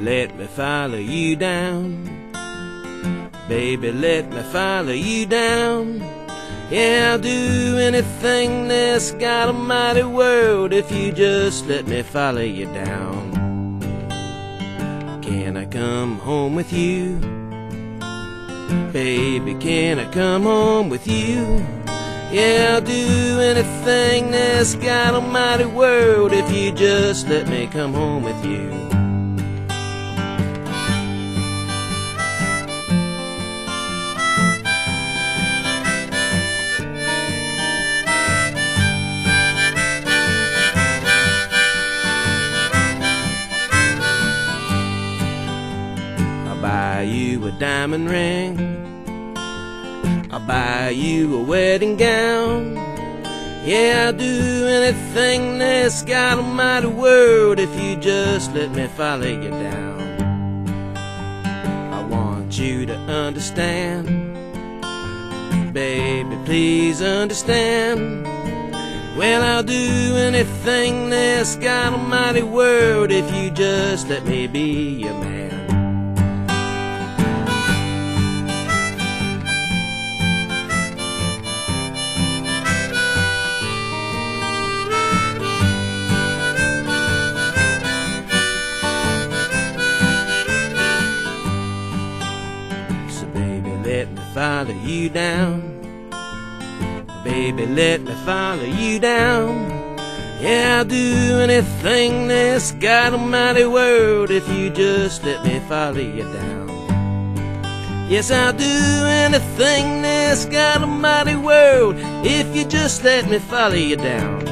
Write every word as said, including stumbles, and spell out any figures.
let me follow you down. Baby, let me follow you down. Yeah, I'll do anything in this God almighty world if you just let me follow you down. Can I come home with you? Baby, can I come home with you? Yeah, I'll do anything in this God almighty world if you just let me come home with you. I'll buy you a diamond ring, I'll buy you a wedding gown. Yeah, I'll do anything in this God almighty world if you just let me follow you down. I want you to understand, baby, please understand. Well, I'll do anything in this God almighty world if you just let me be your man. Let me follow you down. Baby, let me follow you down. Yeah, I'll do anything in this God almighty world if you just let me follow you down. Yes, I'll do anything in this God almighty world if you just let me follow you down.